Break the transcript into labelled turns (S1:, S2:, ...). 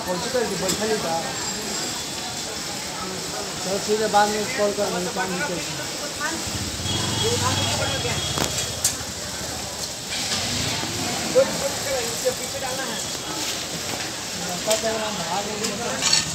S1: Computer की बैठा ही था। तो सीधे बाद में कॉल कर रहे काम नहीं करती। पीछे डालना है।